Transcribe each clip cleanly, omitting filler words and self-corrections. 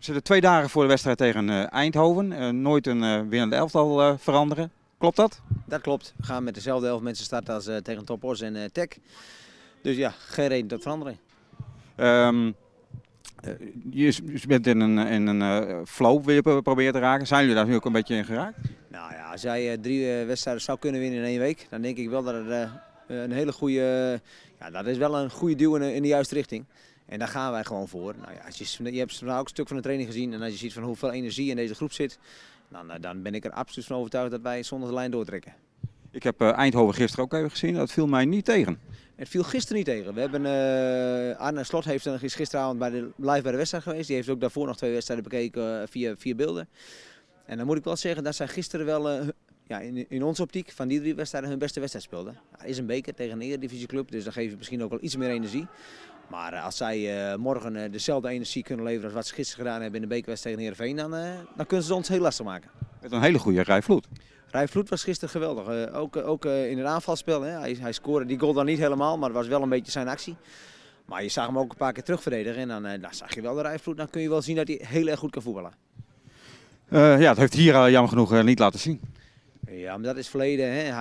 zitten 2 dagen voor de wedstrijd tegen Eindhoven. Nooit een winnende elftal veranderen. Klopt dat? Dat klopt. We gaan met dezelfde 11 mensen starten als tegen Top Os en Tech. Dus ja, geen reden tot veranderen. Je bent in een flow wil je proberen te raken. Zijn jullie daar nu ook een beetje in geraakt? Nou ja, als jij 3 wedstrijden zou kunnen winnen in 1 week, dan denk ik wel dat het een hele goede, ja, dat is wel een goede duw in de juiste richting. En daar gaan wij gewoon voor. Nou ja, je hebt vandaag ook een stuk van de training gezien en als je ziet van hoeveel energie in deze groep zit, dan ben ik er absoluut van overtuigd dat wij zonder de lijn doortrekken. Ik heb Eindhoven gisteren ook even gezien. Dat viel mij niet tegen. Het viel gisteren niet tegen. We hebben Arne Slot is gisteravond live bij de wedstrijd geweest. Die heeft ook daarvoor nog 2 wedstrijden bekeken via beelden. En dan moet ik wel zeggen dat zij gisteren wel in onze optiek van die 3 wedstrijden hun beste wedstrijd speelden. Het is een beker tegen een eredivisieclub, dus dan geeft het misschien ook wel iets meer energie. Maar als zij morgen dezelfde energie kunnen leveren als wat ze gisteren gedaan hebben in de bekerwedstrijd tegen Heerenveen, dan kunnen ze ons heel lastig maken. Met een hele goede Rai Vloed. Rai Vloed was gisteren geweldig. Ook in het aanvalspel. Hè. Hij scoorde die goal dan niet helemaal, maar het was wel een beetje zijn actie. Maar je zag hem ook een paar keer terugverdedigen en dan zag je wel de Rai Vloed. Dan kun je wel zien dat hij heel erg goed kan voetballen. Ja, dat heeft hij hier jammer genoeg niet laten zien. Ja, maar dat is verleden. Hè.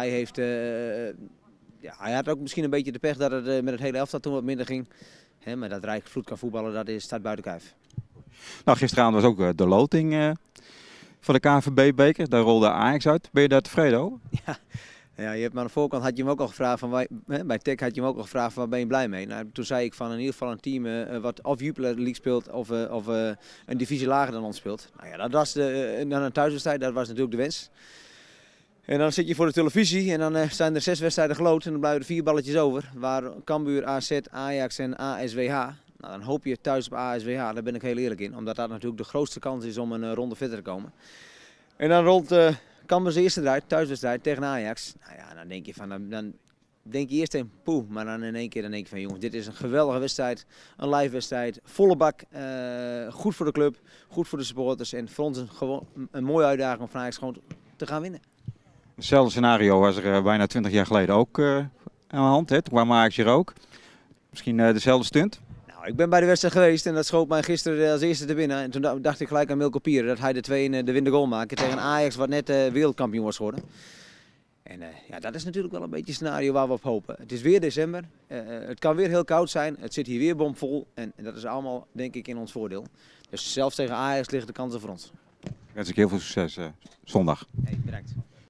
Hij had ook misschien een beetje de pech dat het met het hele elftal toen wat minder ging. Hè, maar dat Rai Vloed kan voetballen, staat buiten kijf. Nou, gisteravond was ook de loting van de KNVB-beker. Daar rolde Ajax uit. Ben je daar tevreden over? Ja, je hebt maar aan de voorkant had je hem ook al gevraagd bij Tech had je hem ook al gevraagd van waar ben je blij mee? Nou, toen zei ik van in ieder geval een team wat of Jupiler League speelt of een divisie lager dan ons speelt. Nou ja, dat was dan een thuiswedstrijd, dat was natuurlijk de wens. En dan zit je voor de televisie en dan zijn er 6 wedstrijden geloot en dan blijven er 4 balletjes over. Waar Cambuur, AZ, Ajax en ASWH. Nou, dan hoop je thuis op ASWH, daar ben ik heel eerlijk in. Omdat dat natuurlijk de grootste kans is om een ronde verder te komen. En dan rolt Cambuur's eerste eruit, thuiswedstrijd tegen Ajax. Nou ja, dan denk je van, dan denk je eerst in poeh. Maar dan in één keer dan denk je van jongens, dit is een geweldige wedstrijd. Een live wedstrijd, volle bak. Goed voor de club, goed voor de supporters. En voor ons een mooie uitdaging om van Ajax gewoon te gaan winnen. Hetzelfde scenario was er bijna 20 jaar geleden ook aan de hand. Hè? Toen kwam Ajax hier ook. Misschien dezelfde stunt? Nou, ik ben bij de wedstrijd geweest en dat schoot mij gisteren als eerste te binnen. En toen dacht ik gelijk aan Milko Pieren dat hij de 2 in de winnende goal maakte tegen Ajax wat net wereldkampioen was geworden. En ja, dat is natuurlijk wel een beetje een scenario waar we op hopen. Het is weer december, het kan weer heel koud zijn, het zit hier weer bomvol en dat is allemaal denk ik in ons voordeel. Dus zelfs tegen Ajax liggen de kansen voor ons. Ik wens ik heel veel succes zondag. Hey, bedankt.